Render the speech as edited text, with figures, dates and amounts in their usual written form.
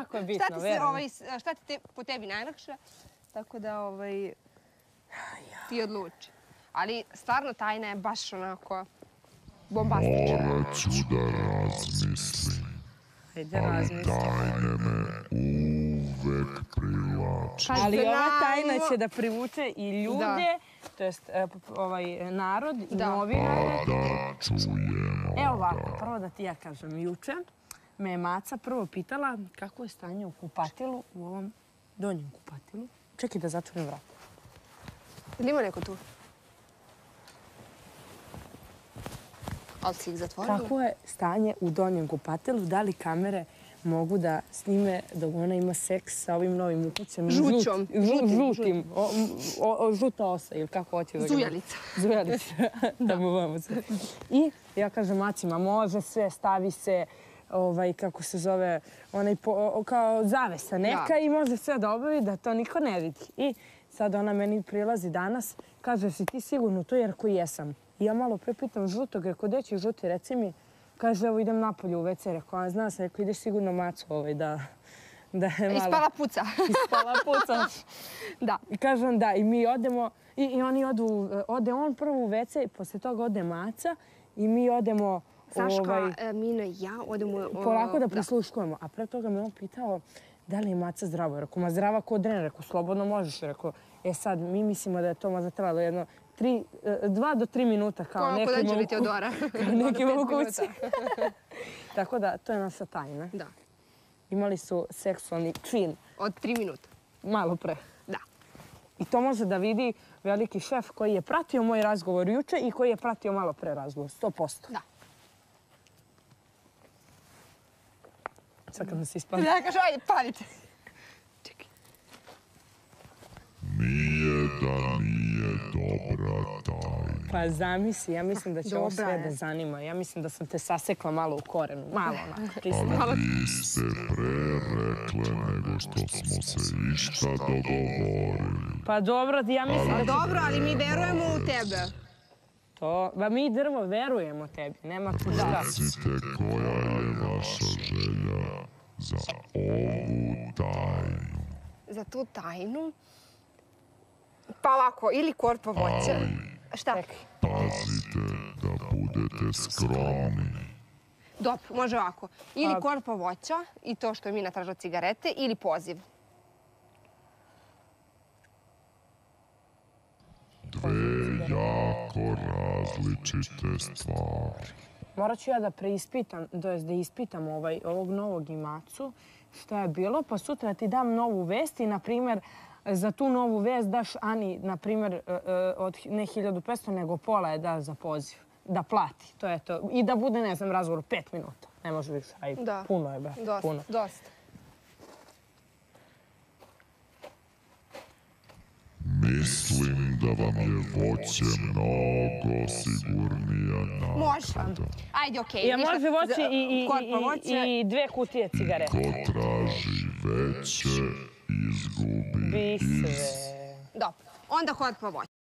jako je bitno, verujem. Šta ti po tebi najlakše? Tako da ti odluči. Ali stvarno tajna je baš onako bombastična. Morat ću da razmislim. Ajde, Ali razmisli. tajne me uvek privlače. Ali ova tajna će da privuče i ljude, to jest narod i novinare. Pa da čujemo. Evo ovako, prvo da ti ja kažem, juče me je Maca prvo pitala kako je stanje u kupatilu, u ovom donjem kupatilu. Čekaj da zatvorim vrat. Ili ima neko tu? Ali si ih zatvorila? Kako je stanje u donjem kupatilu? Da li kamere mogu da snime dok ona ima seks sa ovim novim ukućem? Žućom. Žutim. Žuta osa ili kako hoće da ga... Zujalica. Zujalica. Da mu vamo se. I ja kažem Macima, može sve, stavi se, kako se zove, onaj kao zavesa neka i može sve da obavi da to niko ne vidi. I sad ona meni prilazi danas, kaže, si ti sigurno to, jer ko jesam. I ja malo prepitam žutog, rekao, gde će žuti, reci mi. Kaže, evo idem napolje u WC, rekao, a zna se, rekao, ideš sigurno Macu da je malo... Ispala puca. Ispala puca. Da. I kažem da, i mi odemo, i oni ode on prvo u WC, posle toga ode Maca i mi odemo... Saška, Mina i ja odemo... Polako da prisluškujemo. A pre toga me on pitao da li je Maca zdravo. Rekao, ma zdrava ko dren. Rekao, slobodno možeš. Rekao, sad, mi mislimo da je to možda trebalo jedno 2 do 3 minuta kao nekima u kući. Teodora. Kao nekima u kući. Tako da, to je naša tajna. Da. Imali su seksualni čin. Od 3 minuta. Malo pre. Da. I to može da vidi veliki šef koji je pratio moj razgovor juče i koji je pratio malo pre razgovor. 100%. Da. Sad kad nas ispali. Da, kažu, ajde, palite. Čekaj. Nije da nije dobra tajna. Pa zamisli, ja mislim da će ovo sve da zanima. Ja mislim da sam te sasekla malo u korenu. Malo onako, čisto. Ali vi ste pre rekle nego što smo se išta dogovorili. Pa dobro, ja mislim da... Dobro, ali mi verujemo u tebe. To, ba mi drvo verujemo tebi, nema tu šta. Recite koja je vaša želja za ovu tajnu. Za tu tajnu? Pa ovako, ili korpa voća. Šta? Pazite da budete skromni. Dobro, može ovako. Ili korpa voća i to što je Mina tražila cigarete, ili poziv. Dve jako različite stvari. Morat ću ja da preispitam, to jest da ispitam ovog novog Macu, šta je bilo, pa sutra ti dam novu vest i, na primjer, za tu novu vest daš Ani, na primjer, od ne 1500, nego pola je daš za poziv. Da plati, to je to. I da bude, ne znam, razgovor 5 minuta. Ne može više, ajde, puno je, brate, puno. Dosta. Mislim da vam je voće mnogo sigurnija naknada. Može. Ajde, okej. Ja može voće i 2 kutije cigareta. Ko traži veće, izgubi sve. Dobro, onda korpa voća.